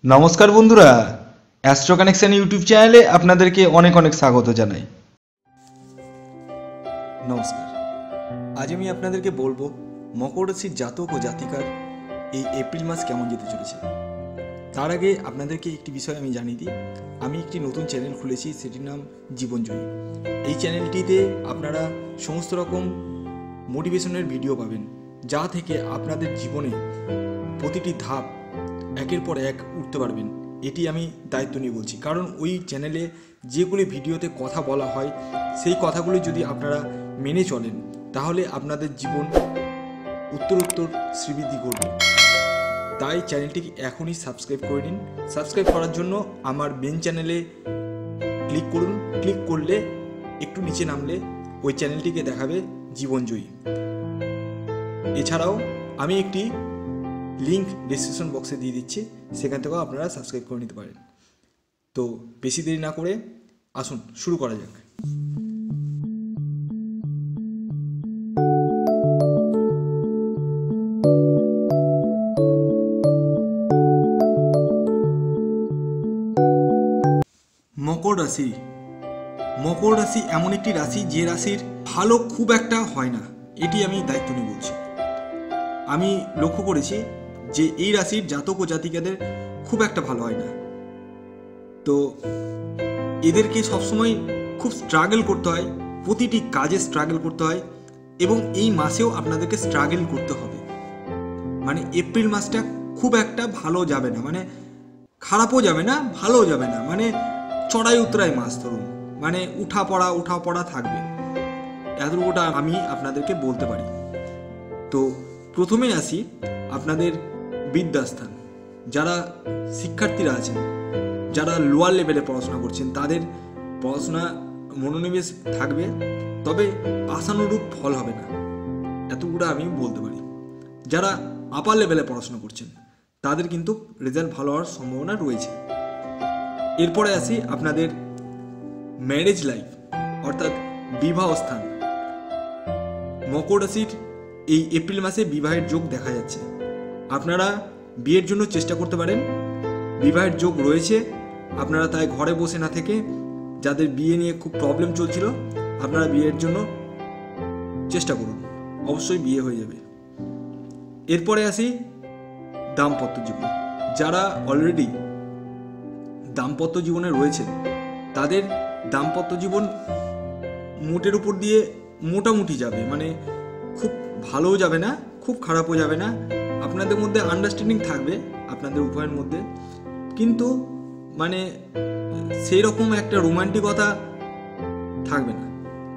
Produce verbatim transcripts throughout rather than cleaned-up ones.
নমস্কার বন্ধুরা, astro connection YouTube চ্যানেলে আপনাদেরকে অনেক অনেক স্বাগত জানাই। নমস্কার। আজ আমি আপনাদেরকে বলবো মকর রাশির জাতক ও জাতিকার এই এপ্রিল মাস কেমন যেতে চলেছে। তার আগে আপনাদেরকে একটি বিষয় আমি জানিয়ে দিই, আমি একটি নতুন চ্যানেল খুলেছি, সেটির নাম জীবনজয়ী। এই চ্যানেলটিতে আপনারা সমস্ত রকম মোটিভেশনের ভিডিও পাবেন, যা থেকে আপনাদের জীবনে প্রতিটি ধাপ একের পর এক উঠতে পারবেন। এটি আমি দায়িত্ব নিয়ে বলছি, কারণ ওই চ্যানেলে যেগুলি ভিডিওতে কথা বলা হয় সেই কথাগুলি যদি আপনারা মেনে চলেন তাহলে আপনাদের জীবন উত্তরোত্তর শ্রীবৃদ্ধি করবে। তাই চ্যানেলটিকে এখনই সাবস্ক্রাইব করে নিন। সাবস্ক্রাইব করার জন্য আমার মেন চ্যানেলে ক্লিক করুন। ক্লিক করলে একটু নিচে নামলে ওই চ্যানেলটিকে দেখাবে জীবনজয়ী। এছাড়াও আমি একটি লিঙ্ক ডিসক্রিপশন বক্সে দিয়ে দিচ্ছি, সেখান থেকেও আপনারা সাবস্ক্রাইব করে নিতে পারেন। তো বেশি দেরি না করে আসুন শুরু করা যাক। মকর রাশি। মকর রাশি এমন একটি রাশি যে রাশির ভালো খুব একটা হয় না, এটি আমি দায়িত্ব নিয়ে বলছি। আমি লক্ষ্য করেছি যে এই রাশির জাতক ও জাতিকাদের খুব একটা ভালো হয় না, তো এদেরকে সবসময় খুব স্ট্রাগল করতে হয়, প্রতিটি কাজে স্ট্রাগল করতে হয়, এবং এই মাসেও আপনাদেরকে স্ট্রাগল করতে হবে। মানে এপ্রিল মাসটা খুব একটা ভালো যাবে না, মানে খারাপও যাবে না ভালোও যাবে না, মানে চড়াই উতরাই মাস ধরুন, মানে উঠা পড়া উঠা পড়া থাকবে, এতটুকুটা আমি আপনাদেরকে বলতে পারি। তো প্রথমে আসি আপনাদের বিদ্যাস্থান। যারা শিক্ষার্থীরা আছেন, যারা লোয়ার লেভেলে পড়াশোনা করছেন, তাদের পড়াশোনা মনোনিবেশ থাকবে, তবে আশানুরূপ ফল হবে না, এতগুলো আমি বলতে পারি। যারা আপার লেভেলে পড়াশোনা করছেন তাদের কিন্তু রেজাল্ট ভালো হওয়ার সম্ভাবনা রয়েছে। এরপরে আসি আপনাদের ম্যারেজ লাইফ, অর্থাৎ বিবাহ স্থান। মকর রাশির এই এপ্রিল মাসে বিবাহের যোগ দেখা যাচ্ছে। আপনারা বিয়ের জন্য চেষ্টা করতে পারেন, বিবাহের যোগ রয়েছে। আপনারা তাই ঘরে বসে না থেকে, যাদের বিয়ে নিয়ে খুব প্রবলেম চলছিল, আপনারা বিয়ের জন্য চেষ্টা করুন, অবশ্যই বিয়ে হয়ে যাবে। এরপরে আসি দাম্পত্য জীবন। যারা অলরেডি দাম্পত্য জীবনে রয়েছেন তাদের দাম্পত্য জীবন মোটের উপর দিয়ে মোটামুটি যাবে, মানে খুব ভালোও যাবে না খুব খারাপও যাবে না। আপনাদের মধ্যে আন্ডারস্ট্যান্ডিং থাকবে আপনাদের উভয়ের মধ্যে, কিন্তু মানে সেই রকম একটা রোমান্টিকতা থাকবে না।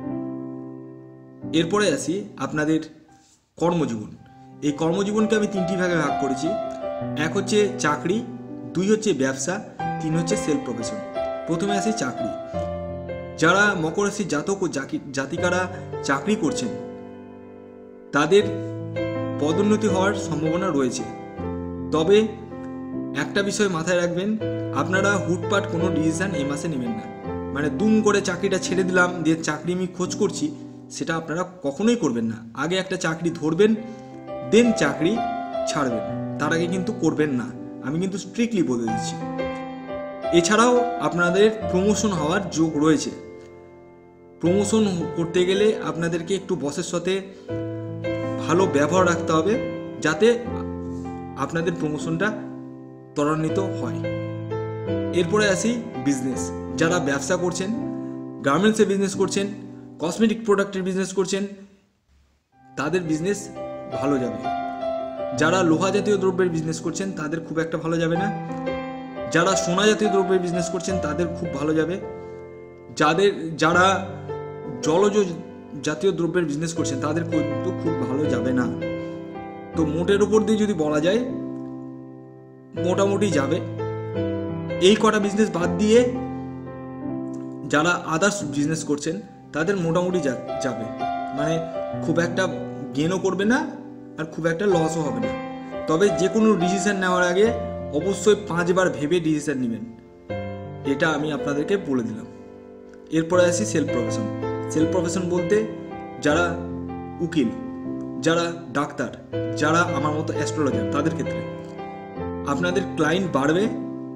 এরপরে আসি আপনাদের কর্মজীবন। এই কর্মজীবনকে আমি তিনটি ভাগে ভাগ করেছি। এক হচ্ছে চাকরি, দুই হচ্ছে ব্যবসা, তিন হচ্ছে সেলফ প্রফেশন। প্রথমে আসি চাকরি। যারা মকর রাশির জাতক ও জাতিকারা চাকরি করছেন তাদের পদোন্নতি হওয়ার সম্ভাবনা রয়েছে, তবে একটা বিষয় মাথায় রাখবেন, আপনারা হুটপাট কোনো ডিসিশন এই মাসে নেবেন না। মানে দুম করে চাকরিটা ছেড়ে দিলাম দিয়ে চাকরি আমি খোঁজ করছি, সেটা আপনারা কখনোই করবেন না। আগে একটা চাকরি ধরবেন, দেন চাকরি ছাড়বেন, তার আগে কিন্তু করবেন না, আমি কিন্তু স্ট্রিক্টলি বলে দিচ্ছি। এছাড়াও আপনাদের প্রমোশন হওয়ার যোগ রয়েছে। প্রমোশন করতে গেলে আপনাদেরকে একটু বসের সাথে ভালো ব্যবহার রাখতে হবে, যাতে আপনাদের প্রমোশনটা ত্বরান্বিত হয়। এরপরে আসি বিজনেস। যারা ব্যবসা করছেন, গার্মেন্টসের বিজনেস করছেন, কসমেটিক প্রোডাক্টের বিজনেস করছেন, তাদের বিজনেস ভালো যাবে। যারা লোহা জাতীয় দ্রব্যের বিজনেস করছেন তাদের খুব একটা ভালো যাবে না। যারা সোনা জাতীয় দ্রব্যের বিজনেস করছেন তাদের খুব ভালো যাবে। যাদের যারা জলজ জাতীয় দ্রব্যের বিজনেস করছেন তাদের কিন্তু খুব ভালো যাবে না। তো মোটের উপর দিয়ে যদি বলা যায় মোটামুটি যাবে। এই কটা বিজনেস বাদ দিয়ে যারা আদার্স বিজনেস করছেন তাদের মোটামুটি যাবে, মানে খুব একটা গেনও করবে না আর খুব একটা লসও হবে না। তবে যে কোনো ডিসিশন নেওয়ার আগে অবশ্যই পাঁচবার ভেবে ডিসিশন নেবেন, এটা আমি আপনাদেরকে বলে দিলাম। এরপরে আসি সেলফ প্রফেশন। সেলফ প্রফেশন বলতে যারা উকিল, যারা ডাক্তার, যারা আমার মতো অ্যাস্ট্রোলজার, তাদের ক্ষেত্রে আপনাদের ক্লায়েন্ট বাড়বে,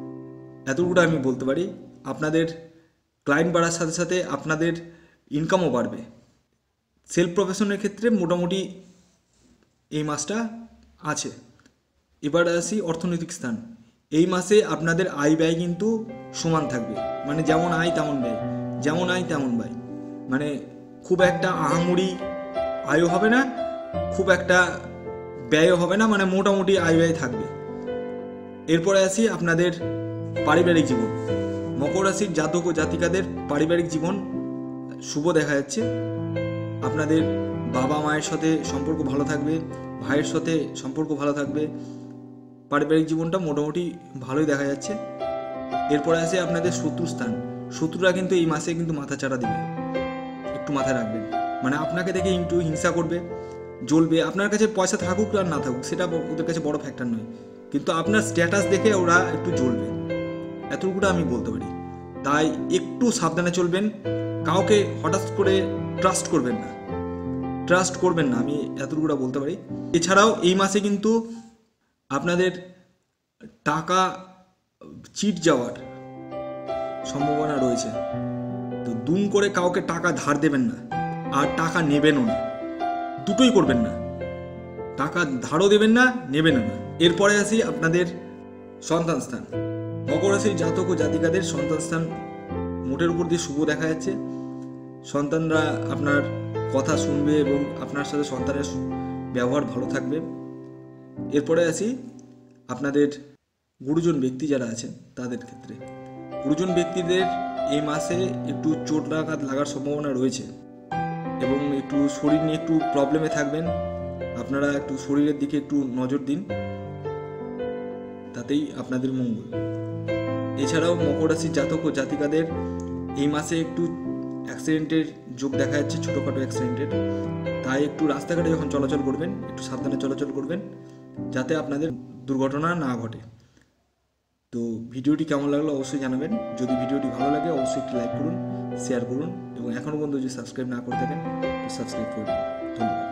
এতটুকুটা আমি বলতে পারি। আপনাদের ক্লায়েন্ট বাড়ার সাথে সাথে আপনাদের ইনকামও বাড়বে। সেলফ প্রফেশনের ক্ষেত্রে মোটামুটি এই মাসটা আছে। এবার আসি অর্থনৈতিক স্থান। এই মাসে আপনাদের আয় ব্যয় কিন্তু সমান থাকবে, মানে যেমন আয় তেমন ব্যয়, যেমন আয় তেমন ব্যয়, মানে খুব একটা আহামরি আয়ও হবে না, খুব একটা ব্যয়ও হবে না, মানে মোটামুটি আয় ব্যয় থাকবে। এরপরে আসি আপনাদের পারিবারিক জীবন। মকর রাশির জাতক ও জাতিকাদের পারিবারিক জীবন শুভ দেখা যাচ্ছে। আপনাদের বাবা মায়ের সাথে সম্পর্ক ভালো থাকবে, ভাইয়ের সাথে সম্পর্ক ভালো থাকবে, পারিবারিক জীবনটা মোটামুটি ভালোই দেখা যাচ্ছে। এরপরে আসে আপনাদের শত্রুস্থান। শত্রুরা কিন্তু এই মাসে কিন্তু মাথা চাড়া দেবে, একটু মাথায় রাখবেন। মানে আপনাকে দেখে একটু হিংসা করবে, জ্বলবে। আপনার কাছে পয়সা থাকুক আর না থাকুক সেটা ওদের কাছে বড় ফ্যাক্টর নয়, কিন্তু আপনার স্ট্যাটাস দেখে ওরা একটু জ্বলবে, এতটুকুটা আমি বলতে পারি। তাই একটু সাবধানে চলবেন, কাউকে হঠাৎ করে ট্রাস্ট করবেন না, ট্রাস্ট করবেন না, আমি এতটুকুটা বলতে পারি। এছাড়াও এই মাসে কিন্তু আপনাদের টাকা চিট যাওয়ার সম্ভাবনা রয়েছে। তো দুম করে কাউকে টাকা ধার দেবেন না, আর টাকা নেবেনও না, দুটোই করবেন না। টাকা ধারও দেবেন না, নেবেনও না। এরপরে আসি আপনাদের সন্তান স্থান। মকর রাশির জাতক ও জাতিকাদের সন্তান স্থান মোটের উপর দিয়ে শুভ দেখা যাচ্ছে। সন্তানরা আপনার কথা শুনবে এবং আপনার সাথে সন্তানের ব্যবহার ভালো থাকবে। এরপরে আসি আপনাদের গুরুজন ব্যক্তি যারা আছেন তাদের ক্ষেত্রে। গুরুজন ব্যক্তিদের এই মাসে একটু চোট লাগাত লাগার সম্ভাবনা রয়েছে এবং একটু শরীর নিয়ে একটু প্রবলেমে থাকবেন। আপনারা একটু শরীরের দিকে একটু নজর দিন, তাতেই আপনাদের মঙ্গল। এছাড়াও মকর রাশির জাতক ও জাতিকাদের এই মাসে একটু অ্যাক্সিডেন্টের যোগ দেখা যাচ্ছে, ছোটোখাটো অ্যাক্সিডেন্টের। তাই একটু রাস্তাঘাটে যখন চলাচল করবেন একটু সাবধানে চলাচল করবেন, যাতে আপনাদের দুর্ঘটনা না ঘটে। তো ভিডিওটি কেমন লাগলো অবশ্যই জানাবেন। যদি ভিডিওটি ভালো লাগে অবশ্যই একটি লাইক করুন, শেয়ার করুন এবং এখনও পর্যন্ত যদি সাবস্ক্রাইব না করে থাকেন তো সাবস্ক্রাইব করুন। ধন্যবাদ।